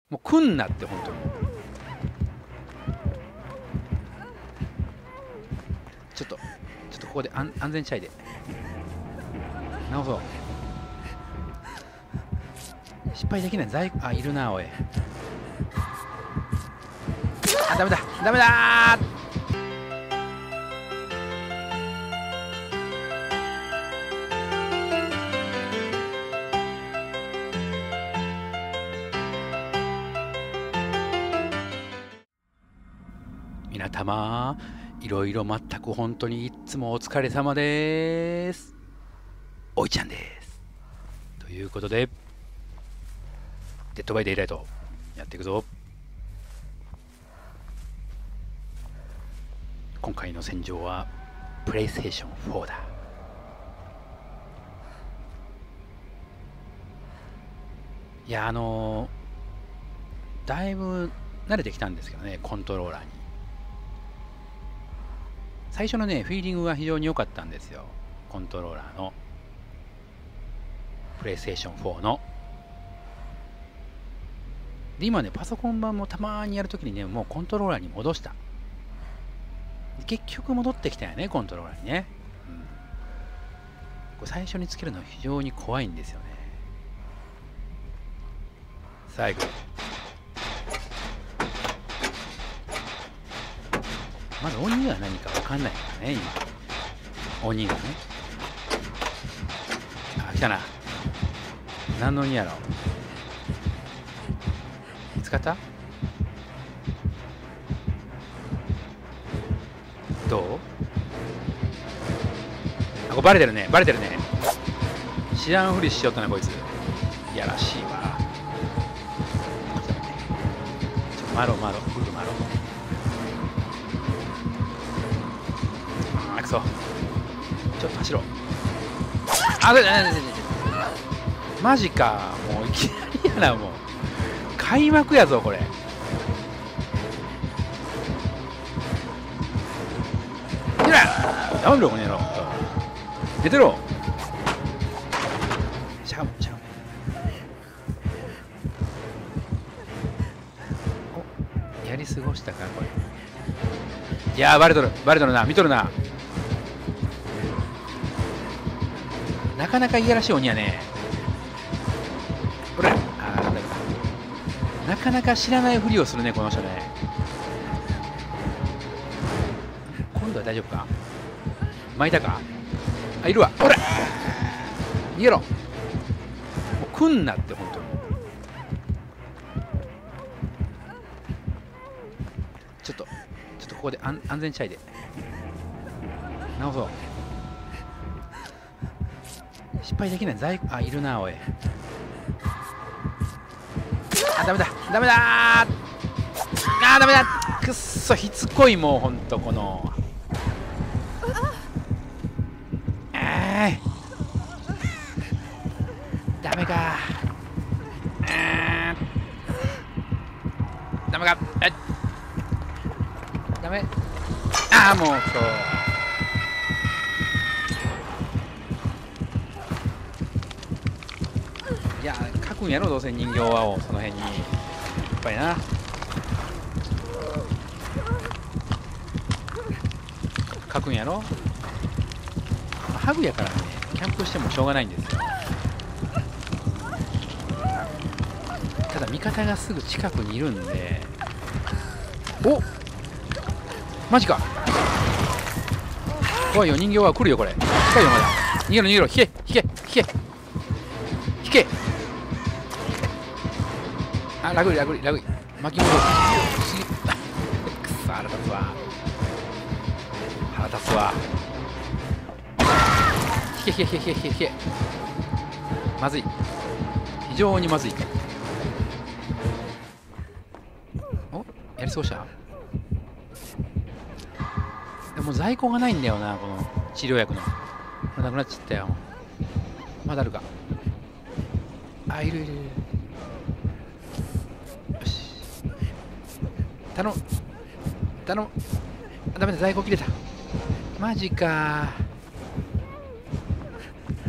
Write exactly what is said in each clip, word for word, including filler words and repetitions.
もう来んなって本当に。ちょっとちょっとここで安安全地帯で直そう。失敗できない。在庫あいるなおい。あダメだダメだー。皆様いろいろ全く本当にいつもお疲れ様です。おいちゃんです。ということでデッドバイデイライトやっていくぞ。今回の戦場はプレイステーションフォーだ。いやあのー、だいぶ慣れてきたんですけどね、コントローラーに。最初のねフィーリングが非常に良かったんですよ、コントローラーのプレイステーションフォーの。で今ねパソコン版もたまにやるときにねもうコントローラーに戻した。結局戻ってきたよねコントローラーにね、うん、これ最初につけるのは非常に怖いんですよね。最後まず鬼が何か分かんないからね今。鬼がねあ来たな。何の鬼やろ。見つかった。どう。あこれバレてるねバレてるね。知らんふりしよったなこいつ。いやらしいわ。ちょマロマロフルマロ。あくそちょっと走ろう。あれマジかもういきなりやな。もう開幕やぞこれ。いらダメだこの野郎。出てろ。しゃがむしゃがむ。おやり過ごしたかこれ。いやーバレとるバレとるな見とるな。なかなかいやらしい鬼やねこれ。ああだめだ。なかなか知らないふりをするねこの人ね。今度は大丈夫か。巻いたか。あいるわほら逃げろ。もう来んなって本当に。ちょっとちょっとここで安安全地帯で直そう。失敗できない。在庫あいるなおい。あダメだダメだー。あーダメだくっそしつこい。もうほんとこのえーダメかえーダメかえダメ。ああもうそういや書くんやろどうせ人形はをその辺にやっぱりな。書くんやろ。ハグやからねキャンプしてもしょうがないんですよ。ただ味方がすぐ近くにいるんで。おマジか怖いよ。人形は来るよこれ。近いよまだ。逃げろ逃げろ。引け引け引け引け。あラグいラグいラグい巻き戻すぎくそ腹立つわ腹立つわ。引け引け引け引け引け。まずい非常にまずい。おやり過ごした。でも在庫がないんだよなこの治療薬の。なくなっちゃったよ。まだあるか。あいるいるいる。よし頼む頼む。ダメだ在庫切れた。マジか。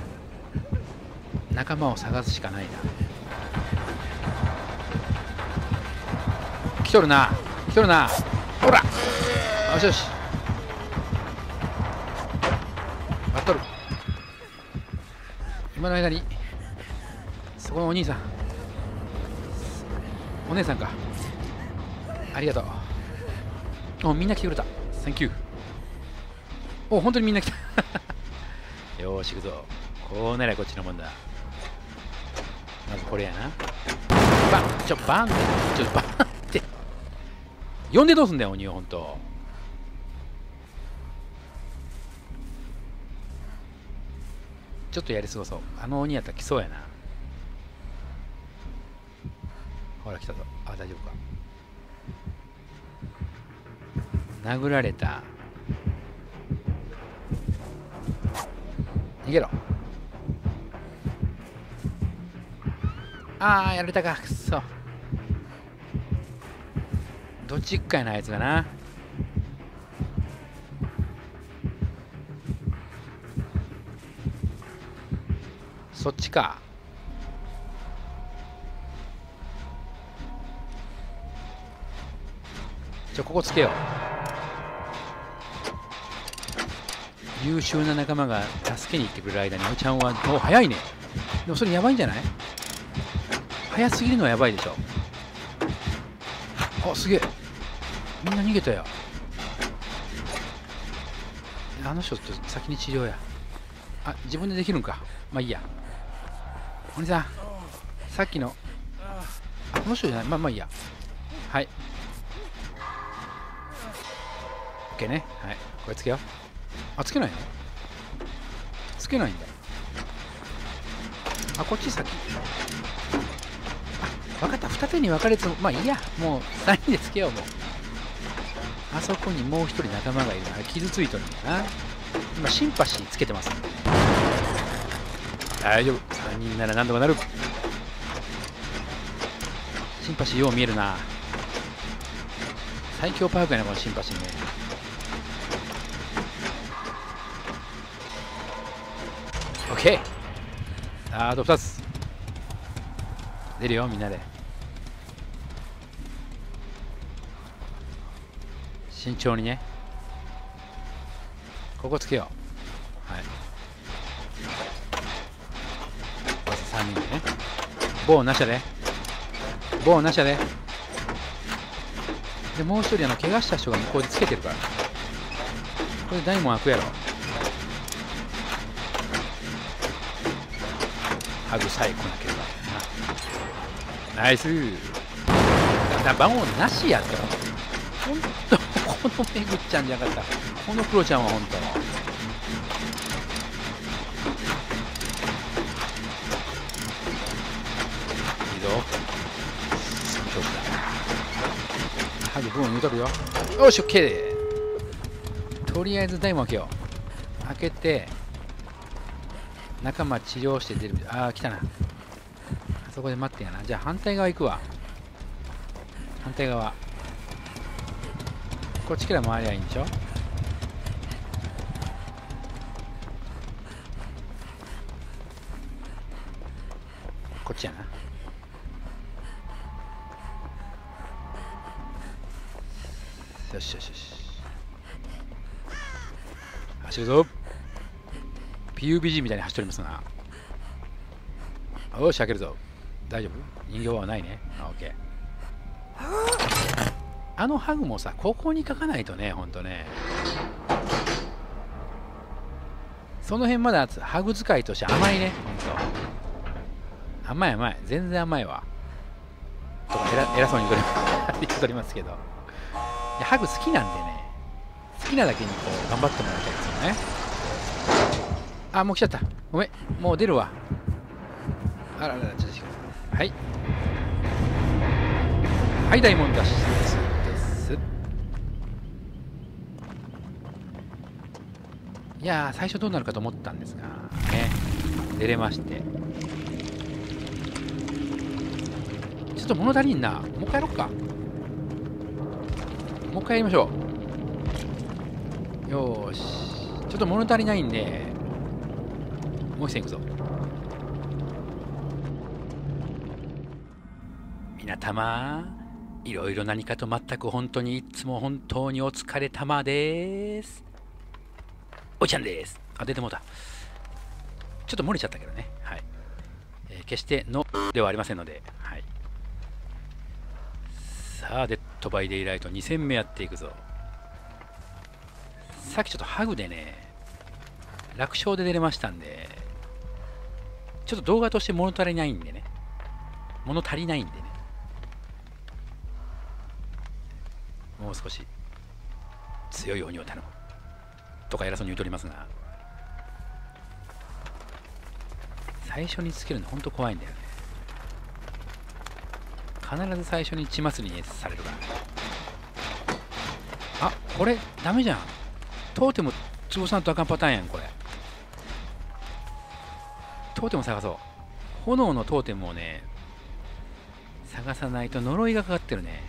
仲間を探すしかないな。 来とるな来とるな。ほらよしよし待っとる。今の間にそこのお兄さんお姉さんかありがとう。おみんな来てくれた。サンキュー。お本当にみんな来たよーし行くぞ。こうならこっちのもんだ。まずこれやな。バンちょバンってちょバンって呼んでどうすんだよ鬼を。ほんとちょっとやり過ごそう。あの鬼やったら来そうやな。ほら来たぞ。あ大丈夫か。殴られた。逃げろ。ああやられたか。くそどっちかやなあいつがな。そっちか。ちょここつけよう。優秀な仲間が助けに行ってくれる間においちゃんはお早いね。でもそれやばいんじゃない。早すぎるのはやばいでしょ。あすげえみんな逃げたよ。あの人と先に治療や。あ自分でできるんか。まあいいや。お兄さんさっきのあこの人じゃない。まあまあいいや。はい OK ね。はいこれつけよう。あつけないの。つけないんだ。あこっち先。あ分かった。二手に分かれてもまあいいや。もうさんにんでつけよう。もうあそこにもう一人仲間がいるな。傷ついとるんだな。今シンパシーつけてます。大丈夫。さんにんなら何とかなる。シンパシーよう見えるな。最強パークやなこのシンパシーね。オッケー。あとふたつ出るよみんなで。慎重にね。ここつけよう。はいさんにんでね。棒なしやで棒なしやで。でもう一人あの怪我した人が向こうでつけてるから。これ大門開くやろ。ハグさえ来なければな。ナイスー。だ番号なしやったらほんとこのめぐっちゃんじゃなかった。このクロちゃんはほんといいぞ。調子だ。ハグブーン言うとるよ。よし OK。 とりあえず大門開けよう。開けて仲間治療して出る。ああ来たな。あそこで待ってやな。じゃあ反対側行くわ。反対側こっちから回りゃいいんでしょ。こっちやな。よしよしよし走るぞ。 ピーユービージー みたいに走っておりますな。よし開けるぞ。大丈夫。人形はないね。あオッケー。あのハグもさここに書かないとねほんとね。その辺まだハグ使いとして甘いねほんと。甘い甘い全然甘いわ。とか偉偉そうに言っておりますけど、いやハグ好きなんでね。好きなだけにこう頑張ってもらいたいですよね。あもう来ちゃった。ごめんもう出るわ。あらららちょっとはいはい大門脱出です。いやー最初どうなるかと思ったんですがね出れまして。ちょっと物足りんな。もう一回やろっか。もう一回やりましょう。よーしちょっと物足りないんでもう一戦いくぞ。皆様いろいろ何かと全く本当にいつも本当にお疲れ様です。おいちゃんです。あ、出てもうた。ちょっと漏れちゃったけどね。はい。えー、決してのではありませんので。はい。さあ、デッドバイデイライトに戦目やっていくぞ。さっきちょっとハグでね、楽勝で出れましたんで、ちょっと動画として物足りないんでね。物足りないんでね。もう少し強い鬼を頼む。とか偉そうに言うとりますが、最初につけるのほんと怖いんだよね。必ず最初に血祭りにされるから。あ、これダメじゃん。トーテム潰さんとあかんパターンやん、これ。トーテム探そう。炎のトーテムをね、探さないと呪いがかかってるね。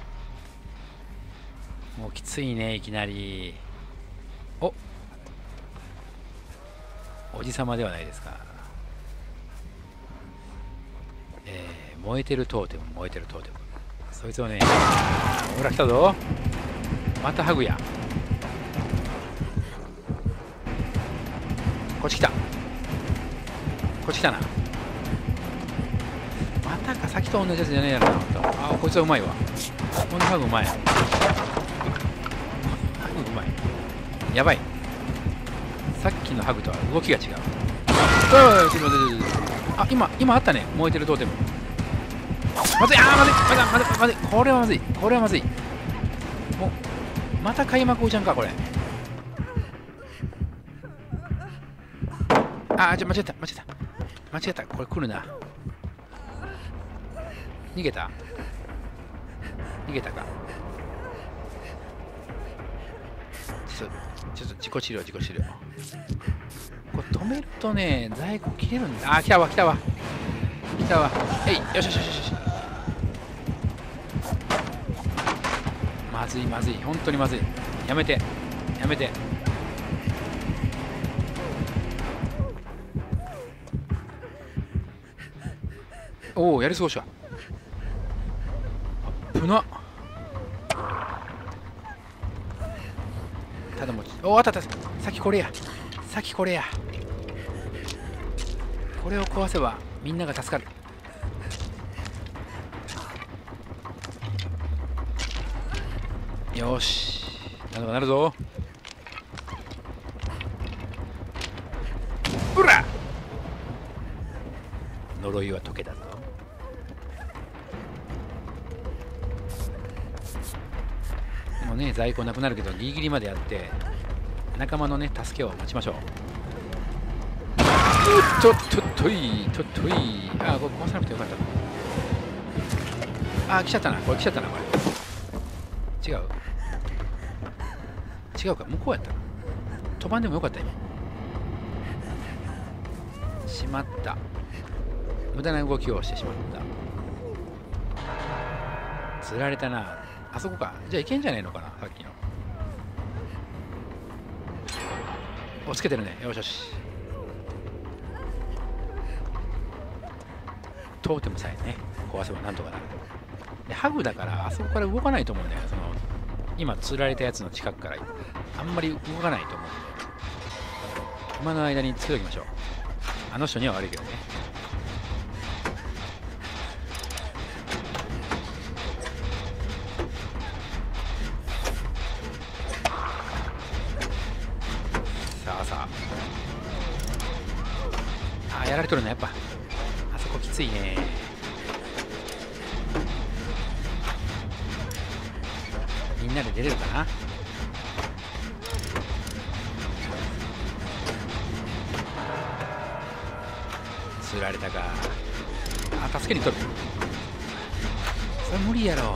もうきついね、いきなり。おおじさまではないですか。えー、燃えてるトーテム、燃えてるトーテム。そいつをね、ほら来たぞ。またハグや。こっち来た。こっち来たな。またか、さっきと同じやつじゃねえやろな。あ、こいつはうまいわ。このハグうまい。ハグうまい。やばい。さっきのハグとは動きが違う。おい、ちょっと待って。あ、今、今あったね。燃えてるトーテム。まずい、あー、まずい、まずい、まずい、まずい。これはまずい。これはまずい。もう、また開幕おじゃんか、これ。あー、ちょ、間違えた、間違えた。間違えた。これ来るな。逃げた逃げたか。ちょっと、ちょっと自己治療、自己治療。これ止めるとね、在庫切れるんだ。あ、来たわ、来たわ。来たわ。えい、よしよしよしよし。まずい、まずい。本当にまずい。やめて。やめて。おお、やり過ごした。危なっ。ただもち。おお、あったあった。さっきこれや。さっきこれや。これを壊せばみんなが助かる。よし。なんとかなるぞ。うら！呪いは解けたぞ。もうね、在庫なくなるけどギリギリまでやって仲間のね助けを待ちましょう。うっとっとっといとっとい。ああ、これ壊さなくてよかった。ああ、来ちゃったな。これ来ちゃったな。これ違う違うか。向こうやったな。飛ばんでもよかった今。しまった。無駄な動きをしてしまった。釣られたな。あそこか。じゃあいけんじゃねえのかな、さっきの。お、つけてるね。よしよし。トーテムさえね、壊せばなんとかなる。で、ハグだから、あそこから動かないと思うんだよ。その、今釣られたやつの近くから、あんまり動かないと思うんで。今の間につけときましょう。あの人には悪いけどね。さあさあ。ああ、やられとるね、やっぱ。あそこきついね。みんなで出れるかな。釣られたか。あ、助けに来る。それ無理やろ。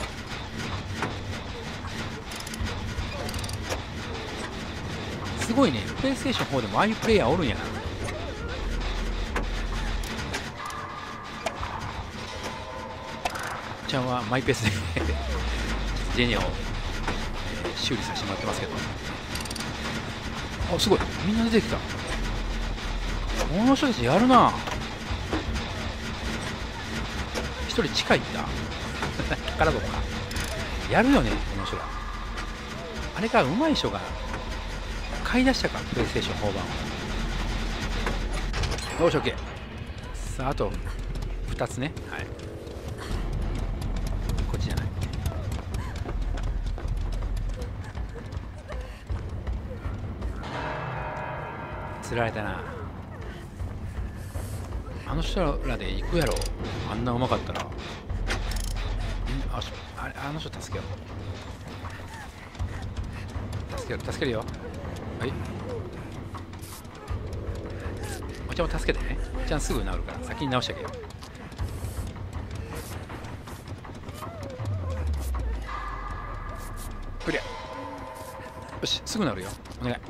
すごいね。プレイステーションフォーでもああいうプレイヤーおるんやな。ちゃんはマイペースでジェニアを、えー、修理させてもらってますけど。あ、すごい。みんな出てきた。この人たちやるな。一人地下行った。 宝箱か。やるよねこの人ら。あれか、うまい人が買い出したか、プレイステーションよん版を。よし OK。 さああとふたつね。はい、こっちじゃない。釣られたな。あの人らで行くやろ、あんなうまかったら。んああれ、あの人助けよう。助ける助けるよ。はい、お茶も助けてね。お茶すぐ治るから先に直してあげよう。クリア。よし、すぐ治るよ。お願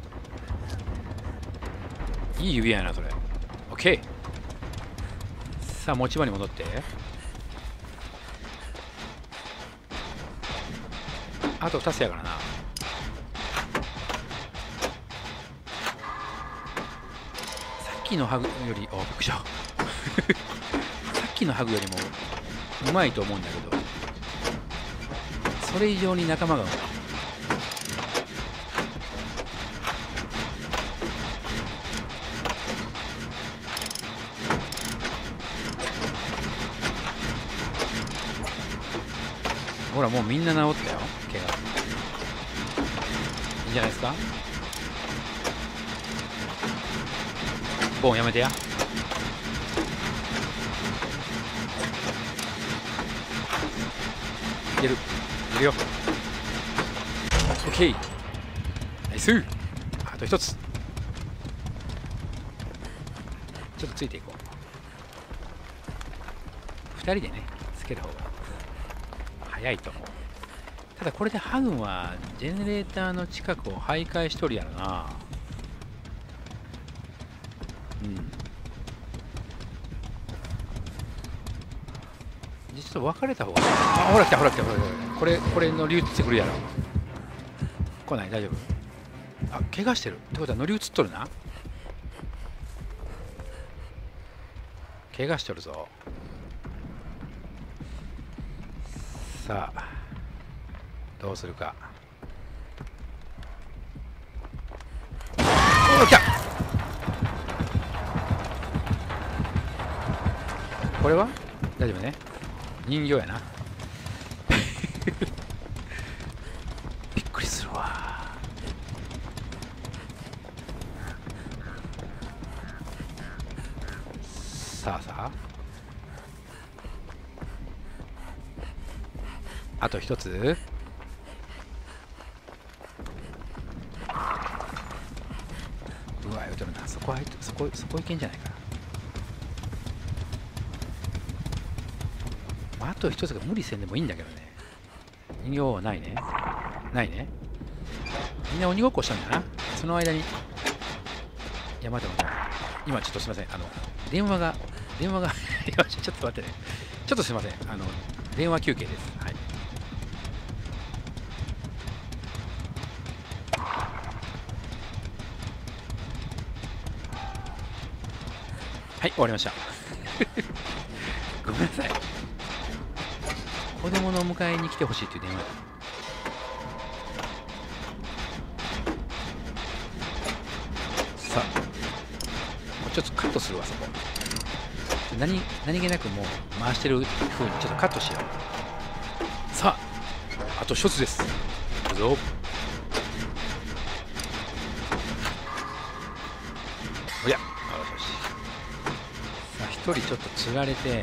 い。いい指輪やなそれ。 OK。 さあ持ち場に戻って。あとふたつやからな。さっきのハグより、あ、びっくりした。さっきのハグよりもうまいと思うんだけど、それ以上に仲間がうまい。ほらもうみんな治ったよ、怪我。いいんじゃないですか。ボンやめてや。いけるいけるよ。 OK。 ナイス。あと一つ。ちょっとついていこう。ふたりでねつける方が早いと思う。ただこれでハグはジェネレーターの近くを徘徊しとるやろな。うん。ちょっと分かれた方がいい。あ、ほら来たほら来たほら来た。これこれ乗り移ってくるやろ。来ない、大丈夫。あ、怪我してるってことは乗り移っとるな。怪我しとるぞ。さあどうするか。おー、来た。これは大丈夫ね。人形やな。びっくりするわ。さあさああと一つ。うわ、言うとるな。そこ入って、そこ、そこいけんじゃないかな。まあ、あと一つが無理せんでもいいんだけどね。人形はないね。ないね。みんな鬼ごっこしたんだな。その間に。いや、待って待って。今ちょっとすみません。あの、電話が、電話が、ちょっと待ってね。ちょっとすみません。あの、電話休憩です。はい。はい、終わりました。ごめんなさい。子供の迎えに来てほしいっていう電話だ。さあ、ちょっとカットするわ、そこ。何、何気なくもう回してる風にちょっとカットしよう。さあ、あと一つです。どうぞ。おや、よしよし。さあ、一人ちょっとつられて、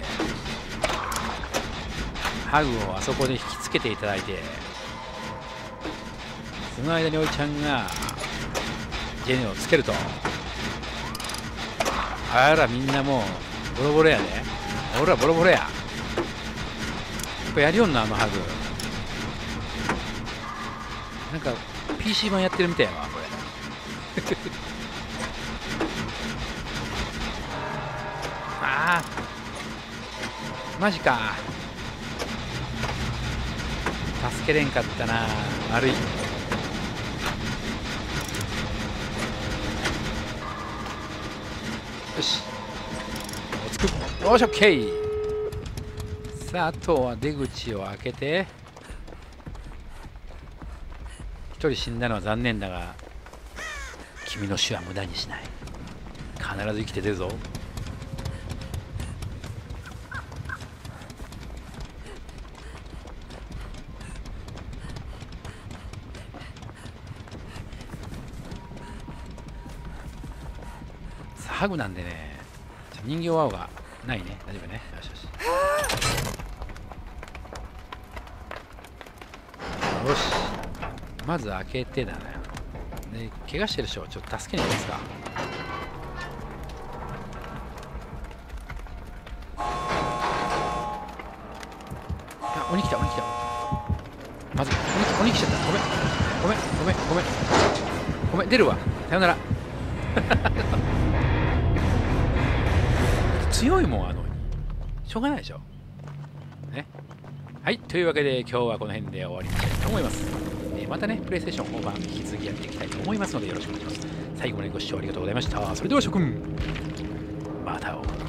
ハグをあそこで引きつけていただいて、その間においちゃんがジェネをつけると、あらみんなもうボロボロやで、ね、ほらボロボロや。これやりよんな、あのハグ。なんか ピーシー 版やってるみたいやわこれ。ああマジか、助けれんかったな。悪い。よし、おつく。よし、オッケー。 さあ、あとは出口を開けて。一人死んだのは残念だが、君の死は無駄にしない。必ず生きて出るぞ。ハグなんでね、人形青がないね。大丈夫ね。よしよし。よし。まず開けてだな。で、怪我してる人をちょっと助けに行きますか。あ、鬼来た、鬼来た。まず、鬼、鬼来ちゃった。ごめん。ごめん、ごめん、ごめん。ごめん、出るわ。さよなら。強いもん、あの鬼。しょうがないでしょ。ね。はい、というわけで今日はこの辺で終わりにしたいと思います。えー、またね、プレイステーションフォー版引き続きやっていきたいと思いますのでよろしくお願いします。最後までご視聴ありがとうございました。それでは諸君、また会おう。